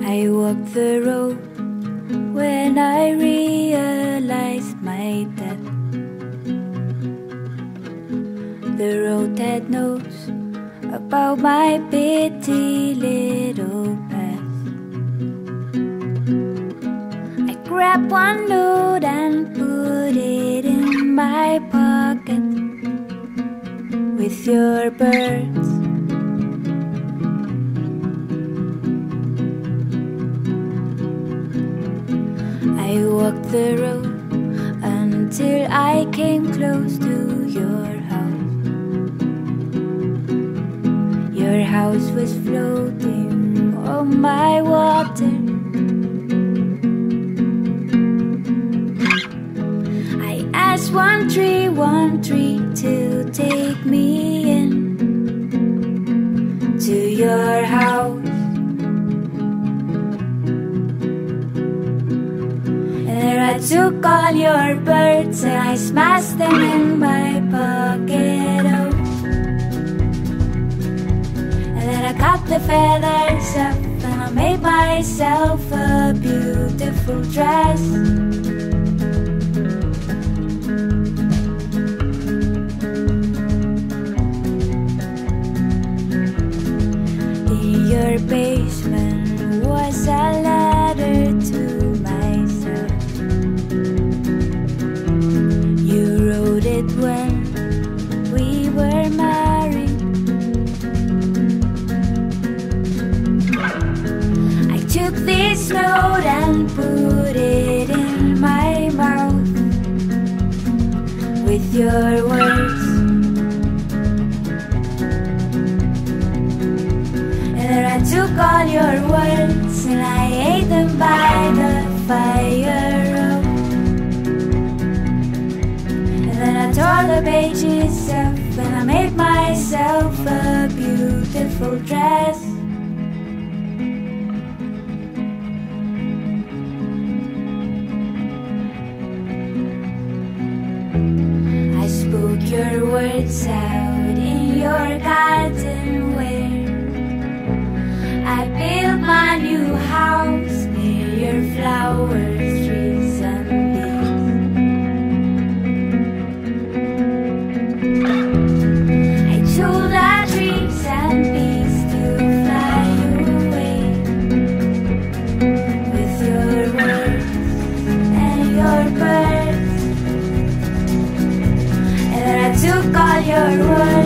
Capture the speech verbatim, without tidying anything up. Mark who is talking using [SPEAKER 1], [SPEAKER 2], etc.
[SPEAKER 1] I walked the road when I realized my death. The road that knows about my bitty little past. I grabbed one note and put it in my pocket with your birds. I walked the road until I came close to your house. Your house was floating on my water. I asked one tree, one tree to take me in to your house. I took all your birds and I smashed them in my pocket, oh. And then I cut the feathers up and I made myself a beautiful dress. In your basement was a ladder to when we were married. I took this note and put it in my mouth with your words. And then I took all your words and I ate them by the fire. Then I tore the pages up and I made myself a beautiful dress. I spoke your words out in your garden where I built my new house near your flowers, trees and told our trees and bees to fly away with your words and your birds. And then I took all your words